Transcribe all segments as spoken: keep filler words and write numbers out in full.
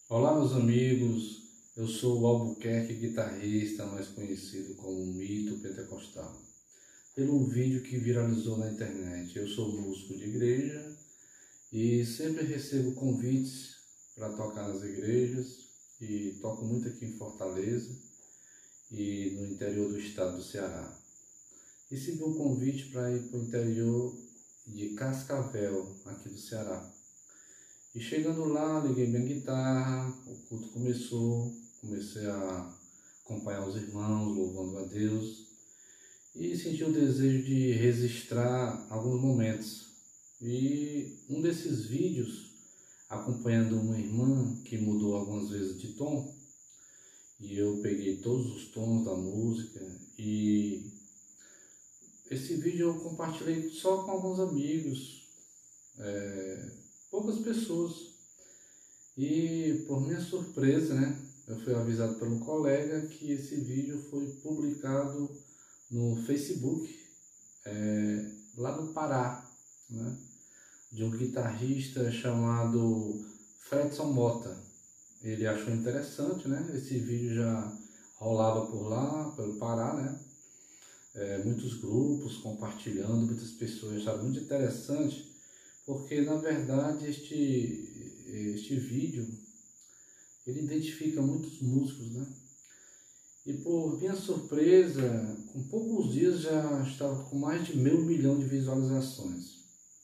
Olá, meus amigos, eu sou o Albuquerque, guitarrista, mais conhecido como Mito Pentecostal. Pelo um vídeo que viralizou na internet, eu sou músico de igreja e sempre recebo convites para tocar nas igrejas e toco muito aqui em Fortaleza e no interior do estado do Ceará. Recebi um convite para ir para o interior de Cascavel, aqui do Ceará. E chegando lá, liguei minha guitarra, o culto começou, comecei a acompanhar os irmãos, louvando a Deus, e senti o desejo de registrar alguns momentos. E um desses vídeos, acompanhando uma irmã que mudou algumas vezes de tom, e eu peguei todos os tons da música, e esse vídeo eu compartilhei só com alguns amigos, é, poucas pessoas. E por minha surpresa, né, eu fui avisado pelo colega que esse vídeo foi publicado no Facebook, é, lá no Pará, né, de um guitarrista chamado Fredson Mota. Ele achou interessante, né, esse vídeo já rolava por lá, pelo Pará, né, é, muitos grupos compartilhando, muitas pessoas acharam muito interessante, porque na verdade este, este vídeo ele identifica muitos músicos, né? E por minha surpresa, com poucos dias já estava com mais de meio milhão de visualizações.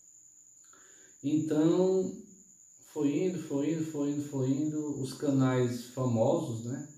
Então foi indo, foi indo, foi indo, foi indo, os canais famosos, né,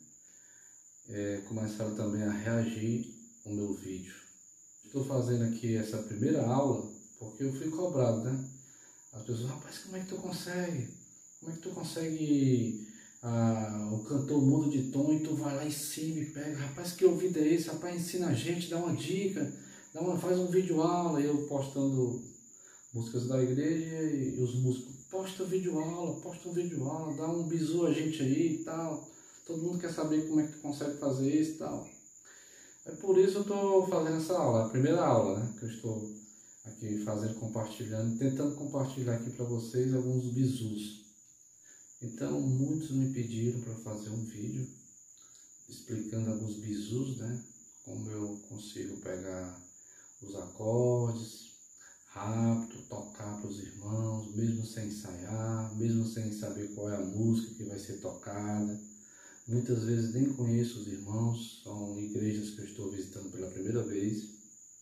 é, começaram também a reagir ao meu vídeo. Estou fazendo aqui essa primeira aula porque eu fui cobrado, né? As pessoas, rapaz, como é que tu consegue? Como é que tu consegue, ah, o cantor muda de tom e tu vai lá em cima e pega, rapaz, que ouvido é esse? Rapaz, ensina a gente, dá uma dica, dá uma, faz um vídeo aula, eu postando músicas da igreja e os músicos, posta vídeo aula, posta um vídeo aula, dá um bisu a gente aí e tal, todo mundo quer saber como é que tu consegue fazer isso e tal. É por isso eu estou fazendo essa aula, a primeira aula, né, que eu estou aqui fazendo, compartilhando, tentando compartilhar aqui para vocês alguns bizus. Então, muitos me pediram para fazer um vídeo explicando alguns bizus, né? Como eu consigo pegar os acordes rápido, tocar para os irmãos, mesmo sem ensaiar, mesmo sem saber qual é a música que vai ser tocada. Muitas vezes nem conheço os irmãos, são igrejas que eu estou visitando pela primeira vez.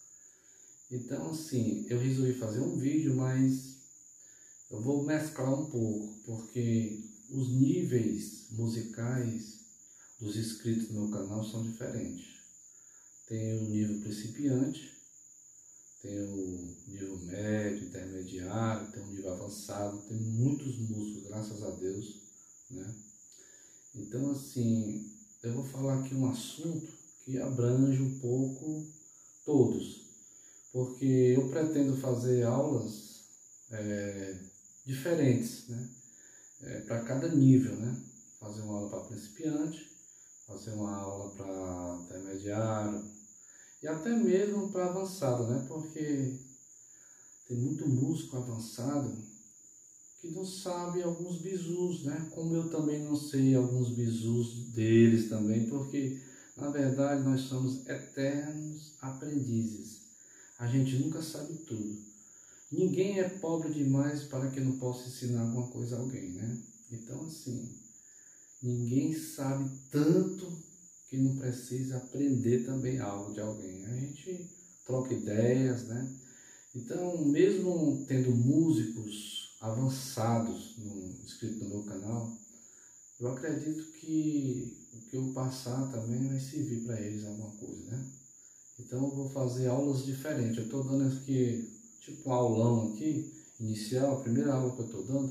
Então, assim, eu resolvi fazer um vídeo, mas eu vou mesclar um pouco, porque os níveis musicais dos inscritos no meu canal são diferentes. Tem o nível principiante, tem o nível médio, intermediário, tem o nível avançado, tem muitos músicos, graças a Deus, né? Então, assim, eu vou falar aqui um assunto que abrange um pouco todos, porque eu pretendo fazer aulas é, diferentes, né, é, para cada nível, né, fazer uma aula para principiante, fazer uma aula para intermediário e até mesmo para avançado, né, porque tem muito músico avançado que não sabe alguns bizus, né, como eu também não sei alguns bizus deles também, porque na verdade nós somos eternos aprendizes. A gente nunca sabe tudo. Ninguém é pobre demais para que não possa ensinar alguma coisa a alguém, né? Então, assim, ninguém sabe tanto que não precisa aprender também algo de alguém. A gente troca ideias, né? Então, mesmo tendo músicos avançados no, inscritos no meu canal, eu acredito que o que eu passar também vai servir para eles alguma coisa, né? Então eu vou fazer aulas diferentes. Eu estou dando aqui, tipo um aulão aqui, inicial, a primeira aula que eu estou dando,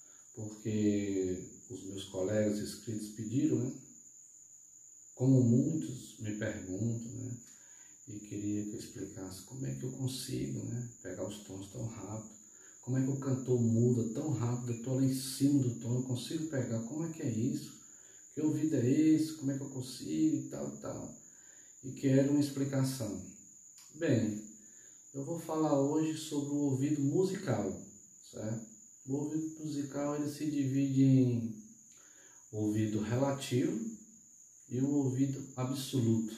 porque os meus colegas inscritos pediram, né? Como muitos me perguntam, né? E queria que eu explicasse como é que eu consigo, né, pegar os tons tão rápido, como é que o cantor muda tão rápido, eu estou lá em cima do tom, eu consigo pegar, como é que é isso? Que ouvido é esse? Como é que eu consigo e tal e tal? E quero uma explicação. Bem, eu vou falar hoje sobre o ouvido musical, certo? O ouvido musical ele se divide em o ouvido relativo e o ouvido absoluto.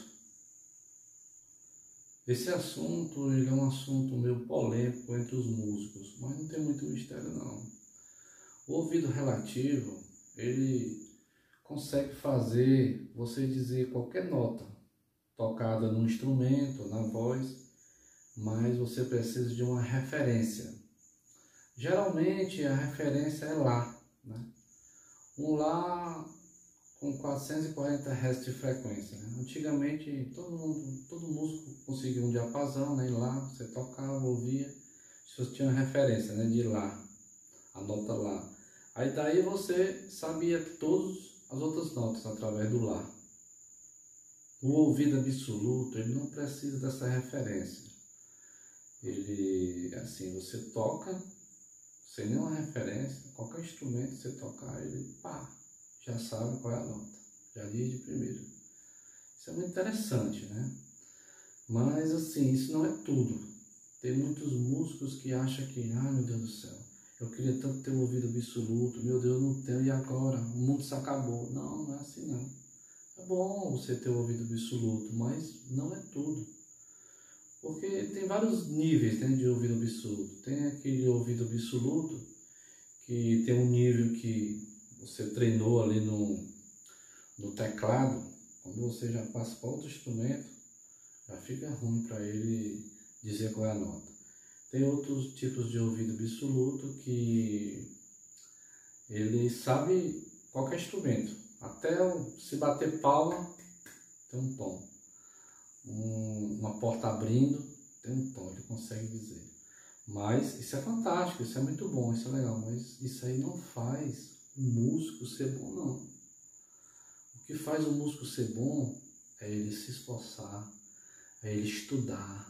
Esse assunto ele é um assunto meio polêmico entre os músicos, mas não tem muito mistério não. O ouvido relativo, ele consegue fazer você dizer qualquer nota tocada no instrumento, na voz, mas você precisa de uma referência. Geralmente a referência é Lá, né? Um Lá com quatrocentos e quarenta hertz de frequência, né? Antigamente todo mundo, todo músico conseguia um diapasão, né? Em Lá, você tocava, ouvia, você tinha uma referência, né? De Lá, a nota Lá. Aí daí você sabia todas as outras notas através do Lá. O ouvido absoluto, ele não precisa dessa referência. Ele, assim, você toca sem nenhuma referência, qualquer instrumento que você tocar, ele, pá, já sabe qual é a nota, já diz de primeira. Isso é muito interessante, né? Mas, assim, isso não é tudo. Tem muitos músicos que acham que, ai meu Deus do céu, eu queria tanto ter um ouvido absoluto, meu Deus, não tenho, e agora? O mundo se acabou. Não, não é assim não. É bom você ter um ouvido absoluto, mas não é tudo. Porque tem vários níveis, né, de ouvido absoluto. Tem aquele ouvido absoluto que tem um nível que você treinou ali no, no teclado. Quando você já passa para outro instrumento, já fica ruim para ele dizer qual é a nota. Tem outros tipos de ouvido absoluto que ele sabe qualquer instrumento. Até se bater palma, tem um tom. Um, uma porta abrindo, tem um tom, ele consegue dizer. Mas isso é fantástico, isso é muito bom, isso é legal. Mas isso aí não faz o músico ser bom, não. O que faz o músico ser bom é ele se esforçar, é ele estudar,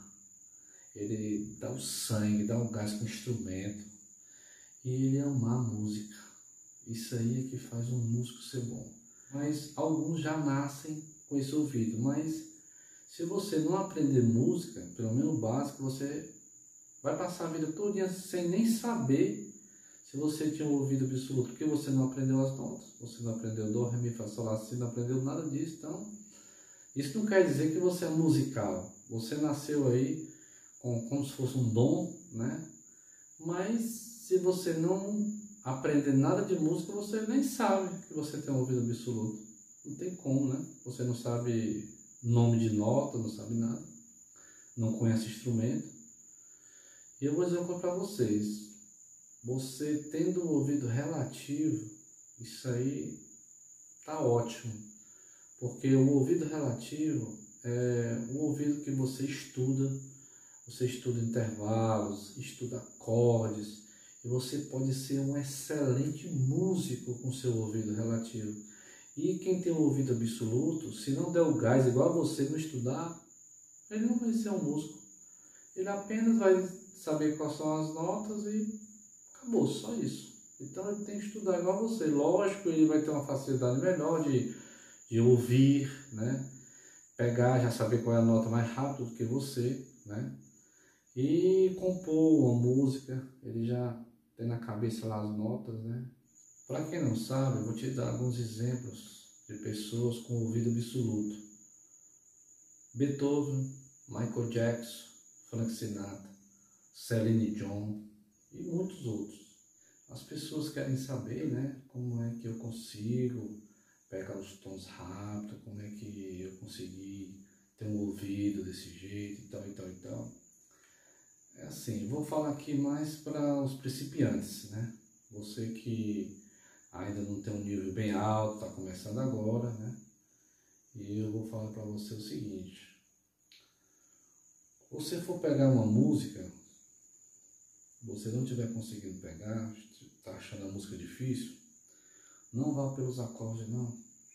ele dar o sangue, dar o gás com o instrumento e ele amar a música. Isso aí é que faz um músico ser bom. Mas alguns já nascem com esse ouvido, mas se você não aprender música, pelo menos o básico, você vai passar a vida toda sem nem saber se você tinha um ouvido absoluto, porque você não aprendeu as notas, você não aprendeu dó, ré, mi, fá, sol, lá, si, não aprendeu nada disso. Então, isso não quer dizer que você é musical. Você nasceu aí com, como se fosse um dom, né? Mas se você não aprender nada de música, você nem sabe que você tem um ouvido absoluto. Não tem como, né? Você não sabe nome de nota, não sabe nada, não conhece instrumento. E eu vou dizer uma coisa para vocês, você tendo o ouvido relativo, isso aí tá ótimo, porque o ouvido relativo é o ouvido que você estuda, você estuda intervalos, estuda acordes, e você pode ser um excelente músico com seu ouvido relativo. E quem tem um ouvido absoluto, se não der o gás igual a você não estudar, ele não vai ser um músico. Ele apenas vai saber quais são as notas e acabou, só isso. Então ele tem que estudar igual a você. Lógico, ele vai ter uma facilidade melhor de, de ouvir, né? Pegar, já saber qual é a nota mais rápido do que você, né? E compor uma música, ele já tem na cabeça lá as notas, né? Para quem não sabe, eu vou te dar alguns exemplos de pessoas com ouvido absoluto. Beethoven, Michael Jackson, Frank Sinatra, Celine Dion e muitos outros. As pessoas querem saber, né, como é que eu consigo pegar os tons rápidos, como é que eu consegui ter um ouvido desse jeito e tal, e tal, e tal. É assim, vou falar aqui mais para os principiantes, né? Você que ainda não tem um nível bem alto, está começando agora, né? E eu vou falar para você o seguinte. Se você for pegar uma música, você não estiver conseguindo pegar, está achando a música difícil, não vá pelos acordes, não.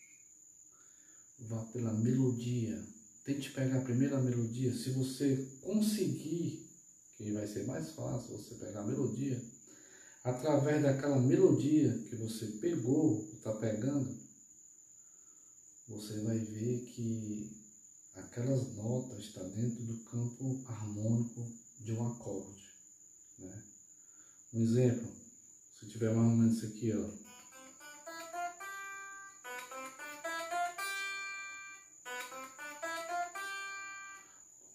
Vá pela melodia. Tente pegar a primeira melodia. Se você conseguir, que vai ser mais fácil você pegar a melodia, através daquela melodia que você pegou, está pegando, você vai ver que aquelas notas estão dentro do campo harmônico de um acorde, né? Um exemplo, se tiver mais ou menos isso aqui, ó.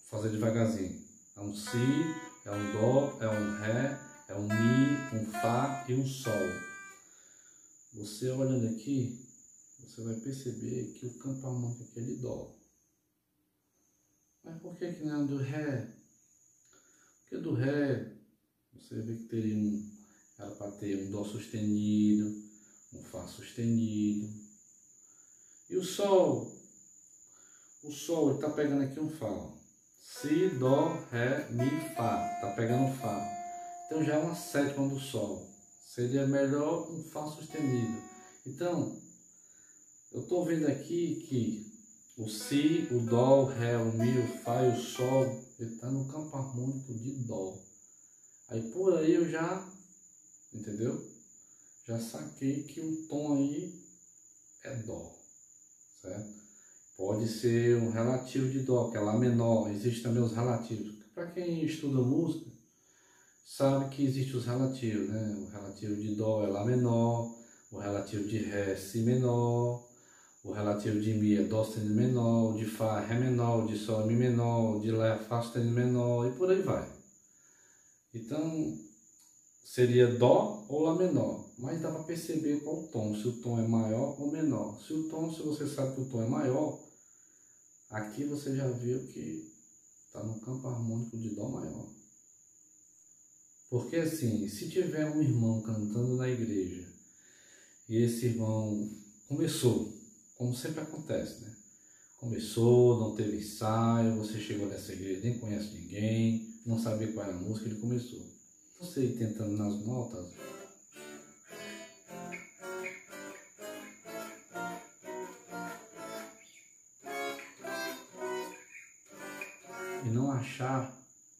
fazer devagarzinho. É um Si, é um Dó, é um Ré, é um Mi, um Fá e um Sol. Você olhando aqui, você vai perceber que o campo harmônico aqui é de Dó. Mas por que que não é do Ré? Porque do Ré, você vê que teria um, era para ter um Dó sustenido, um Fá sustenido. E o Sol? O Sol está pegando aqui um Fá. Ó. Si, Dó, Ré, Mi, Fá. Está pegando Fá. Então já é uma sétima do Sol. Seria melhor um Fá sustenido. Então, eu estou vendo aqui que o Si, o Dó, o Ré, o Mi, o Fá e o Sol, ele está no campo harmônico de Dó. Aí por aí eu já, entendeu? Já saquei que o tom aí é Dó, certo? Pode ser um relativo de Dó, que é Lá menor. Existem também os relativos. Para quem estuda música, sabe que existem os relativos, né? O relativo de Dó é Lá menor, o relativo de Ré é Si menor, o relativo de Mi é Dó sustenido menor, o de Fá é Ré menor, o de Sol é Mi menor, o de Lá é Fá sustenido menor e por aí vai. Então, seria Dó ou Lá menor, mas dá para perceber qual o tom, se o tom é maior ou menor. Se o tom, se você sabe que o tom é maior, aqui você já viu que está no campo harmônico de Dó maior. Porque assim, se tiver um irmão cantando na igreja, e esse irmão começou, como sempre acontece, né? Começou, não teve ensaio, você chegou nessa igreja, nem conhece ninguém, não sabia qual era a música, ele começou. Você ir tentando nas notas, e não achar,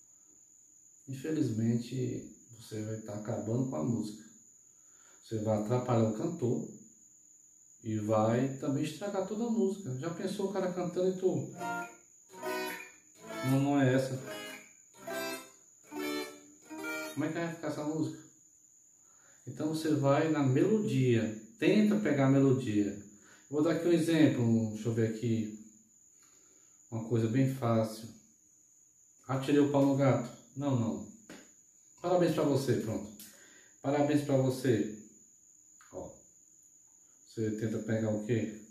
infelizmente você vai estar acabando com a música. Você vai atrapalhar o cantor e vai também estragar toda a música. Já pensou o cara cantando e tu? Não, não é essa. Como é que vai ficar essa música? Então você vai na melodia, tenta pegar a melodia. Vou dar aqui um exemplo, deixa eu ver aqui. Uma coisa bem fácil. Atirei o pau no gato. Não, não. Parabéns pra você, pronto. Parabéns pra você. Ó. Você tenta pegar o quê?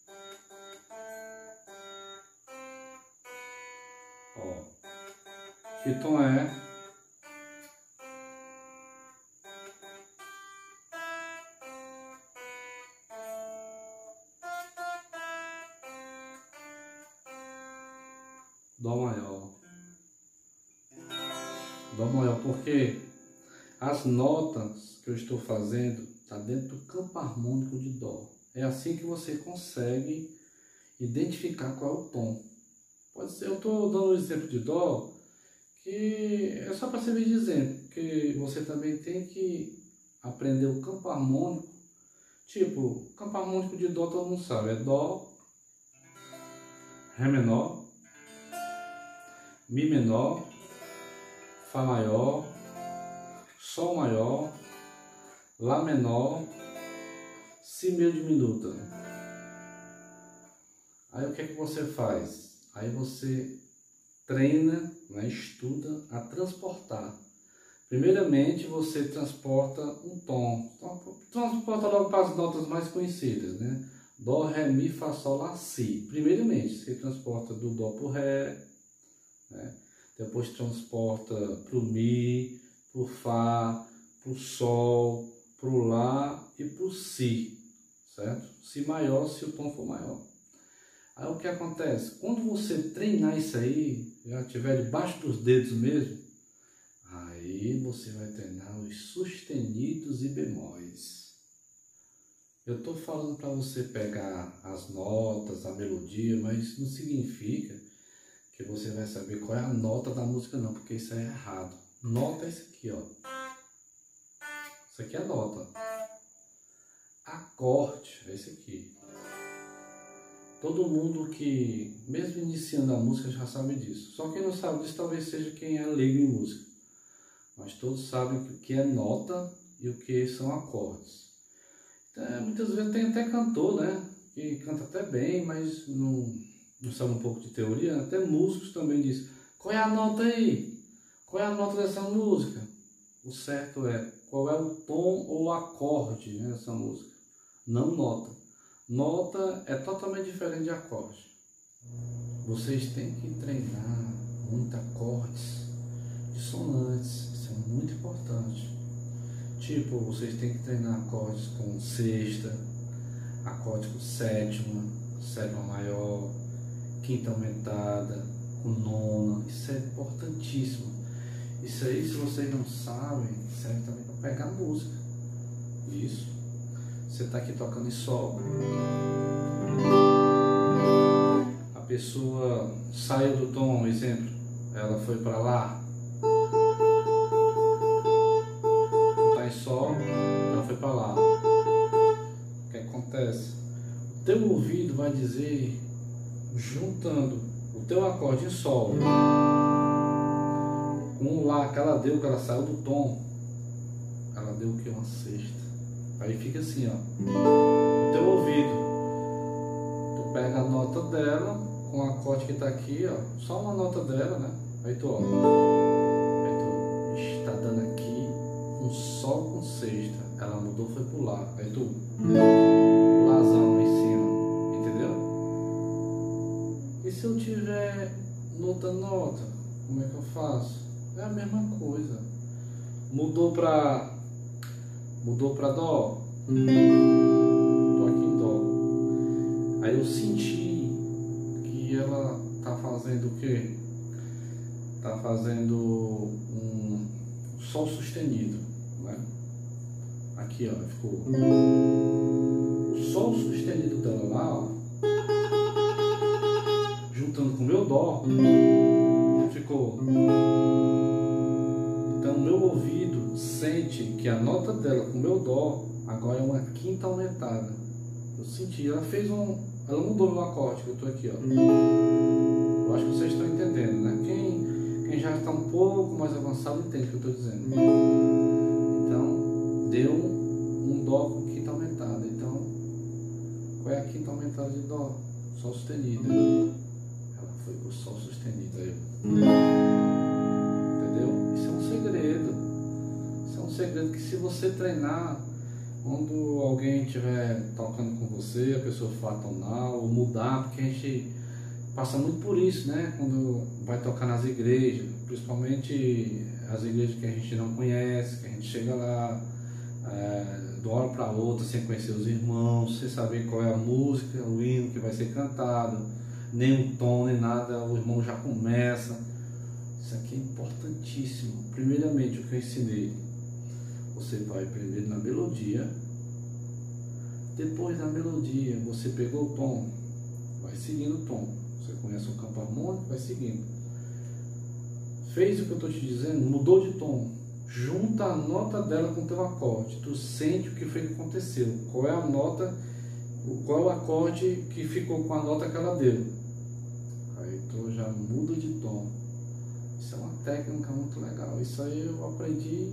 Ó. Que tom é? Dó maior. Dó maior, porque as notas que eu estou fazendo está dentro do campo harmônico de Dó. É assim que você consegue identificar qual é o tom. Pode ser, eu estou dando um exemplo de Dó, que é só para servir de exemplo, porque você também tem que aprender o campo harmônico. Tipo, o campo harmônico de Dó todo mundo sabe, é Dó, Ré menor, Mi menor, Fá maior, Sol maior, Lá menor, Si meio diminuta. Aí o que é que você faz? Aí você treina, né, estuda a transportar. Primeiramente você transporta um tom, transporta logo para as notas mais conhecidas, né? Dó, Ré, Mi, Fá, Sol, Lá, Si. Primeiramente você transporta do Dó para o Ré, né? Depois transporta para o Mi, para o Fá, para o Sol, para o Lá e para o Si, certo? Si maior se o tom for maior. Aí o que acontece? Quando você treinar isso aí, já estiver debaixo dos dedos mesmo, aí você vai treinar os sustenidos e bemóis. Eu estou falando para você pegar as notas, a melodia, mas isso não significa que você vai saber qual é a nota da música não, porque isso é errado. Nota é isso aqui, ó. Isso aqui é nota. Acorde é esse aqui. Todo mundo que, mesmo iniciando a música, já sabe disso. Só quem não sabe disso talvez seja quem é leigo em música. Mas todos sabem o que é nota e o que são acordes. Então, muitas vezes tem até cantor, né? Que canta até bem, mas não... não sabe um pouco de teoria, até músicos também dizem, Qual é a nota aí? Qual é a nota dessa música? O certo é, qual é o tom ou acorde, né, dessa música? Não nota. Nota é totalmente diferente de acorde. Vocês têm que treinar muito acordes dissonantes, isso é muito importante. Tipo, vocês têm que treinar acordes com sexta, acordes com sétima, sétima maior, quinta aumentada, com nona, isso é importantíssimo. Isso aí, se vocês não sabem, serve também para pegar música. Isso. Você está aqui tocando em sol. A pessoa saiu do tom, exemplo, ela foi para lá. Está em sol, ela foi para lá. O que acontece? O teu ouvido vai dizer, juntando o teu acorde em sol com o lá que ela deu, que ela saiu do tom, ela deu o que? Uma sexta. Aí fica assim, ó, o teu ouvido, tu pega a nota dela com o acorde que tá aqui, ó, só uma nota dela, né? Aí tu, ó, aí tu está dando aqui um sol com sexta, ela mudou, foi pro lá, aí tu, lazão em cima, entendeu? E se eu tiver outra nota, como é que eu faço? É a mesma coisa. Mudou pra mudou pra dó. Tô aqui em dó. Aí eu senti que ela tá fazendo o quê? Tá fazendo um sol sustenido, né? Aqui, ó, ficou o sol sustenido dela lá, ó, juntando com o meu dó, ficou. Então meu ouvido sente que a nota dela com o meu dó agora é uma quinta aumentada. Eu senti, ela fez um, ela mudou meu acorde, que eu tô aqui, ó. Eu acho que vocês estão entendendo, né? Quem, quem já está um pouco mais avançado entende o que eu estou dizendo. Então deu um dó com quinta aumentada. Então qual é a quinta aumentada de dó? Sol sustenido. Ela foi pro sol sustenido aí. Entendeu? Isso é um segredo. Isso é um segredo que, se você treinar, quando alguém estiver tocando com você, a pessoa for tonal ou mudar, porque a gente passa muito por isso, né? Quando vai tocar nas igrejas, principalmente as igrejas que a gente não conhece, que a gente chega lá é, de uma hora para outra sem conhecer os irmãos, sem saber qual é a música, o hino que vai ser cantado, nem um tom, nem nada, o irmão já começa. Isso aqui é importantíssimo. Primeiramente, o que eu ensinei, você vai primeiro na melodia, depois da melodia você pegou o tom, vai seguindo o tom. Você conhece o campo harmônico, vai seguindo. Fez o que eu estou te dizendo, mudou de tom, junta a nota dela com o teu acorde. Tu sente o que foi que aconteceu, qual é a nota, qual é o acorde que ficou com a nota que ela deu. Aí tu já muda de tom. Isso é uma técnica muito legal. Isso aí eu aprendi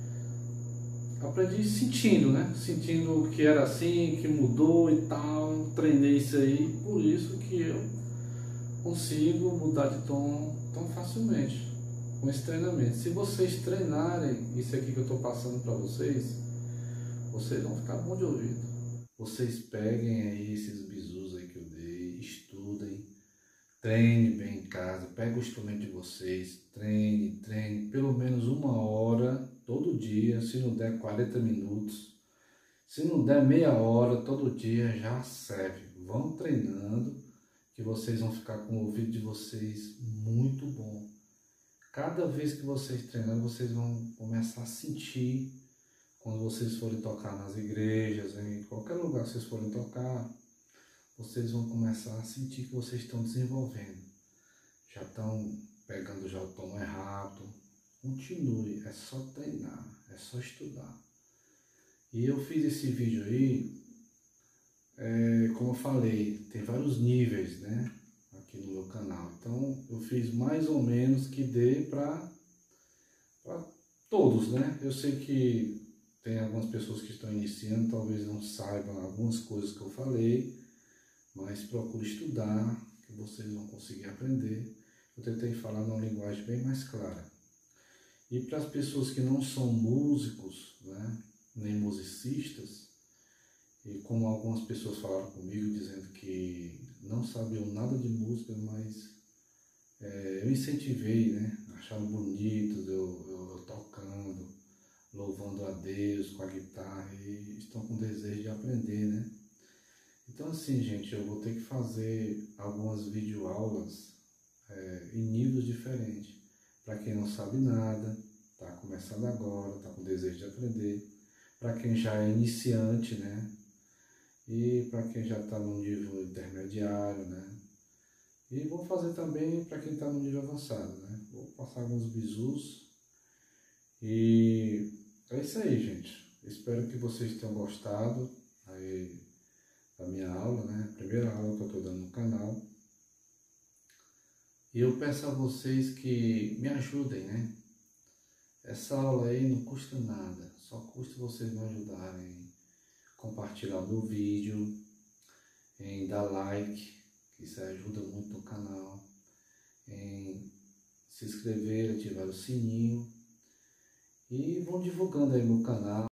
aprendi sentindo, né? Sentindo que era assim, que mudou e tal. Treinei isso aí, por isso que eu consigo mudar de tom tão facilmente com esse treinamento. Se vocês treinarem isso aqui que eu estou passando para vocês, vocês vão ficar bom de ouvido. Vocês peguem aí esses bizus aí que eu dei, estudem, treine bem em casa, pega o instrumento de vocês, treine, treine, pelo menos uma hora todo dia, se não der quarenta minutos, se não der meia hora todo dia, já serve. Vão treinando, que vocês vão ficar com o ouvido de vocês muito bom. Cada vez que vocês treinarem, vocês vão começar a sentir, quando vocês forem tocar nas igrejas, em qualquer lugar que vocês forem tocar, vocês vão começar a sentir que vocês estão desenvolvendo. Já estão pegando já o tom mais rápido. Continue, é só treinar, é só estudar. E eu fiz esse vídeo aí, é, como eu falei, tem vários níveis, né, aqui no meu canal. Então eu fiz mais ou menos que dê para todos, né. Eu sei que tem algumas pessoas que estão iniciando, talvez não saibam algumas coisas que eu falei, mas procure estudar, que vocês vão conseguir aprender. eu tentei falar numa linguagem bem mais clara. E para as pessoas que não são músicos, né, nem musicistas, e como algumas pessoas falaram comigo dizendo que não sabiam nada de música, mas é, eu incentivei, né, acharam bonito eu, eu, eu tocando, louvando a Deus com a guitarra, e estão com desejo de aprender, né? Então assim, gente, eu vou ter que fazer algumas videoaulas é, em níveis diferentes. Para quem não sabe nada, está começando agora, está com desejo de aprender. Para quem já é iniciante, né? E para quem já está no nível intermediário, né? E vou fazer também para quem está no nível avançado, né? Vou passar alguns bizus. E é isso aí, gente. Espero que vocês tenham gostado aí da minha aula, né? A primeira aula que eu estou dando no canal. E eu peço a vocês que me ajudem, né? Essa aula aí não custa nada, só custa vocês me ajudarem em compartilhar o meu vídeo, em dar like, que isso ajuda muito no canal, em se inscrever, ativar o sininho e vão divulgando aí meu canal.